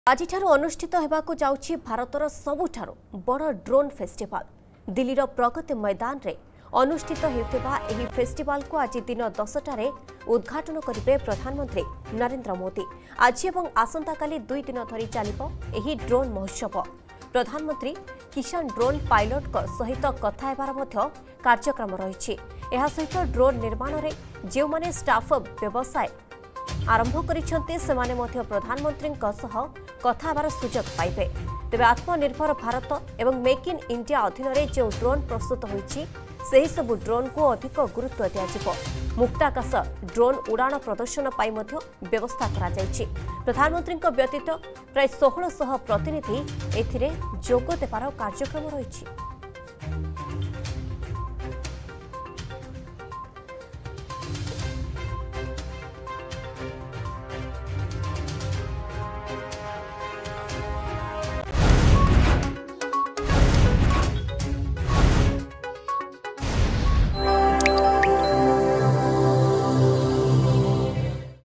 आज अनुष्ठित होगाकू जाउछि भारतर सबुठारु बड़ drone festival दिल्लीर प्रगति मैदान रे अनुष्ठित हेउथिबा एही फेस्टिवल को आज दिन 10टारे उद्घाटन करिवे प्रधानमंत्री नरेंद्र मोदी। आज एवं आसंता काली 2 दिन धरी चलिबो एही ड्रोन महोत्सव। प्रधानमंत्री किसान ड्रोन पायलट सहित कथा हेबार मध्य कार्यक्रम रहिछि। एहा सहित ड्रोन निर्माण रे जेउ माने स्टाफ व्यवसाय आरंभ करिसेंते सेमाने मध्य प्रधानमंत्री कथा हेबार सुजोग पाइबे। तेबे आत्मनिर्भर भारत एवं मेक इन इंडिया अधीन रे जो ड्रोन प्रस्तुत होईछि सेही सब ड्रोन को अधिक गुरुत्व दियाजिबो। मुक्ताकाश ड्रोन उड़ान प्रदर्शन पाई मध्य व्यवस्था करा जायछि। प्रधानमंत्री व्यतीत प्राय 1600 प्रतिनिधि एथिरे जोग देबार कार्यक्रम रहिछि।